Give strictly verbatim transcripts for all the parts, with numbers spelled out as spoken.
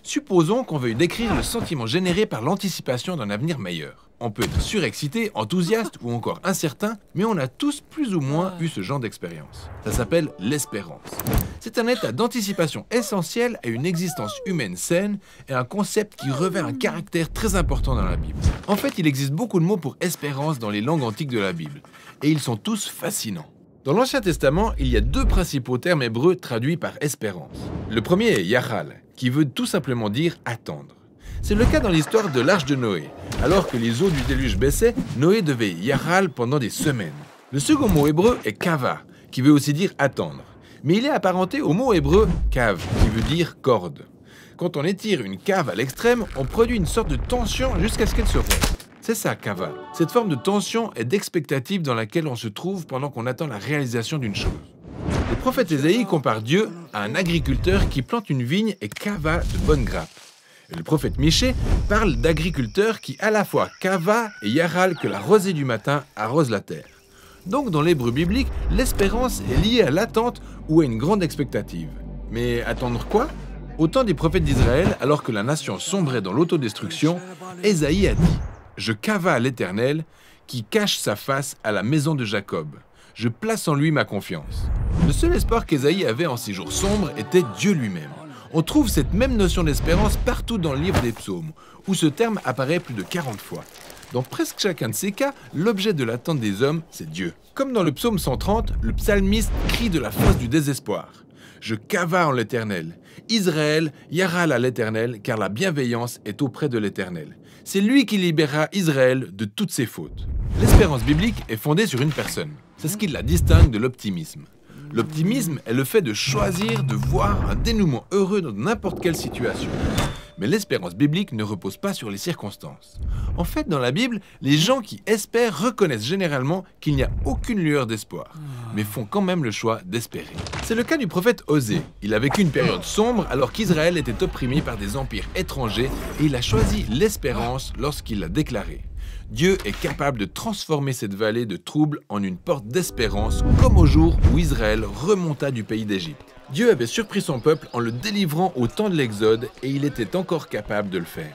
Supposons qu'on veuille décrire le sentiment généré par l'anticipation d'un avenir meilleur. On peut être surexcité, enthousiaste ou encore incertain, mais on a tous plus ou moins eu ce genre d'expérience. Ça s'appelle l'espérance. C'est un état d'anticipation essentiel à une existence humaine saine et un concept qui revêt un caractère très important dans la Bible. En fait, il existe beaucoup de mots pour espérance dans les langues antiques de la Bible, et ils sont tous fascinants. Dans l'Ancien Testament, il y a deux principaux termes hébreux traduits par espérance. Le premier est yachal, qui veut tout simplement dire attendre. C'est le cas dans l'histoire de l'arche de Noé. Alors que les eaux du déluge baissaient, Noé devait yachal pendant des semaines. Le second mot hébreu est kava, qui veut aussi dire attendre. Mais il est apparenté au mot hébreu kav, qui veut dire corde. Quand on étire une cave à l'extrême, on produit une sorte de tension jusqu'à ce qu'elle se rompe. C'est ça, kava. Cette forme de tension et d'expectative dans laquelle on se trouve pendant qu'on attend la réalisation d'une chose. Le prophète Ésaïe compare Dieu à un agriculteur qui plante une vigne et kava de bonnes grappes. Et le prophète Michée parle d'agriculteurs qui à la fois kava et yaral que la rosée du matin arrose la terre. Donc dans l'hébreu biblique, l'espérance est liée à l'attente ou à une grande expectative. Mais attendre quoi ? Au temps des prophètes d'Israël, alors que la nation sombrait dans l'autodestruction, Ésaïe a dit « Je cava à l'Éternel, qui cache sa face à la maison de Jacob. Je place en lui ma confiance. » Le seul espoir qu'Ésaïe avait en ces jours sombres était Dieu lui-même. On trouve cette même notion d'espérance partout dans le livre des psaumes, où ce terme apparaît plus de quarante fois. Dans presque chacun de ces cas, l'objet de l'attente des hommes, c'est Dieu. Comme dans le psaume cent trente, le psalmiste crie de la fosse du désespoir. « Je cava en l'Éternel. Israël yaral à l'Éternel, car la bienveillance est auprès de l'Éternel. C'est lui qui libérera Israël de toutes ses fautes. » L'espérance biblique est fondée sur une personne. C'est ce qui la distingue de l'optimisme. L'optimisme est le fait de choisir de voir un dénouement heureux dans n'importe quelle situation. Mais l'espérance biblique ne repose pas sur les circonstances. En fait, dans la Bible, les gens qui espèrent reconnaissent généralement qu'il n'y a aucune lueur d'espoir, mais font quand même le choix d'espérer. C'est le cas du prophète Osée. Il a vécu une période sombre alors qu'Israël était opprimé par des empires étrangers et il a choisi l'espérance lorsqu'il l'a déclaré. Dieu est capable de transformer cette vallée de troubles en une porte d'espérance, comme au jour où Israël remonta du pays d'Égypte. Dieu avait surpris son peuple en le délivrant au temps de l'Exode et il était encore capable de le faire.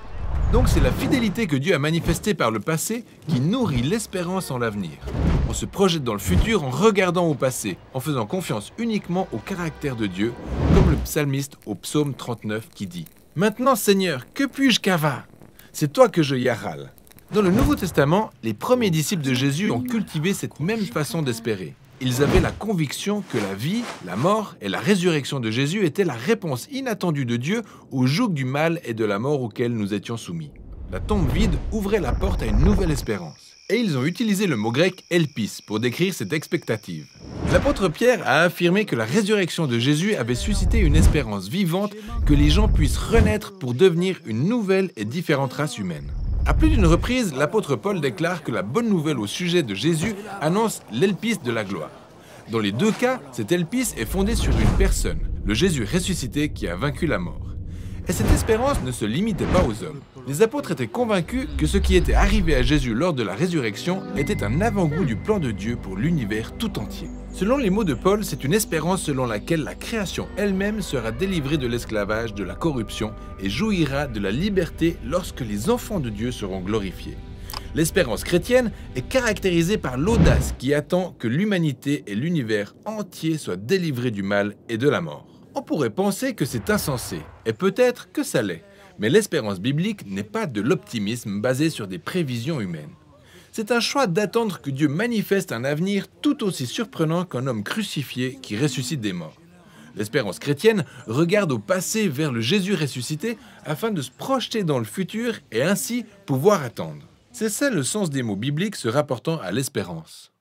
Donc c'est la fidélité que Dieu a manifestée par le passé qui nourrit l'espérance en l'avenir. On se projette dans le futur en regardant au passé, en faisant confiance uniquement au caractère de Dieu, comme le psalmiste au psaume trente-neuf qui dit « Maintenant Seigneur, que puis-je cava ? C'est toi que je yaral. » Dans le Nouveau Testament, les premiers disciples de Jésus ont cultivé cette même façon d'espérer. Ils avaient la conviction que la vie, la mort et la résurrection de Jésus étaient la réponse inattendue de Dieu au joug du mal et de la mort auquel nous étions soumis. La tombe vide ouvrait la porte à une nouvelle espérance. Et ils ont utilisé le mot grec « elpis » pour décrire cette expectative. L'apôtre Pierre a affirmé que la résurrection de Jésus avait suscité une espérance vivante que les gens puissent renaître pour devenir une nouvelle et différente race humaine. À plus d'une reprise, l'apôtre Paul déclare que la bonne nouvelle au sujet de Jésus annonce l'elpis de la gloire. Dans les deux cas, cet elpis est fondé sur une personne, le Jésus ressuscité qui a vaincu la mort. Et cette espérance ne se limitait pas aux hommes. Les apôtres étaient convaincus que ce qui était arrivé à Jésus lors de la résurrection était un avant-goût du plan de Dieu pour l'univers tout entier. Selon les mots de Paul, c'est une espérance selon laquelle la création elle-même sera délivrée de l'esclavage, de la corruption et jouira de la liberté lorsque les enfants de Dieu seront glorifiés. L'espérance chrétienne est caractérisée par l'audace qui attend que l'humanité et l'univers entier soient délivrés du mal et de la mort. On pourrait penser que c'est insensé, et peut-être que ça l'est, mais l'espérance biblique n'est pas de l'optimisme basé sur des prévisions humaines. C'est un choix d'attendre que Dieu manifeste un avenir tout aussi surprenant qu'un homme crucifié qui ressuscite des morts. L'espérance chrétienne regarde au passé vers le Jésus ressuscité afin de se projeter dans le futur et ainsi pouvoir attendre. C'est ça le sens des mots bibliques se rapportant à l'espérance.